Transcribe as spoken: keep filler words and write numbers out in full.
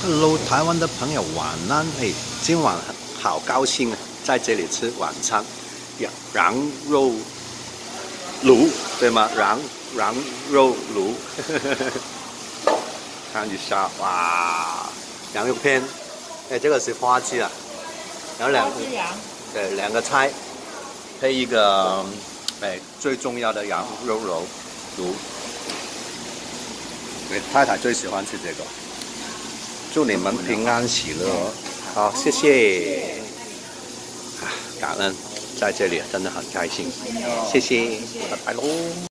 Hello，台湾的朋友晚安。哎，今晚好高兴啊，在这里吃晚餐，羊羊肉炉，对吗？羊羊肉炉，看一下，哇，羊肉片，哎，这个是花枝啊，然后两个，对，两个菜，配一个，哎，最重要的羊肉炉炉。我太太最喜欢吃这个。祝你们平安喜乐，好，谢谢。啊，感恩在这里真的很开心，谢谢，拜拜喽。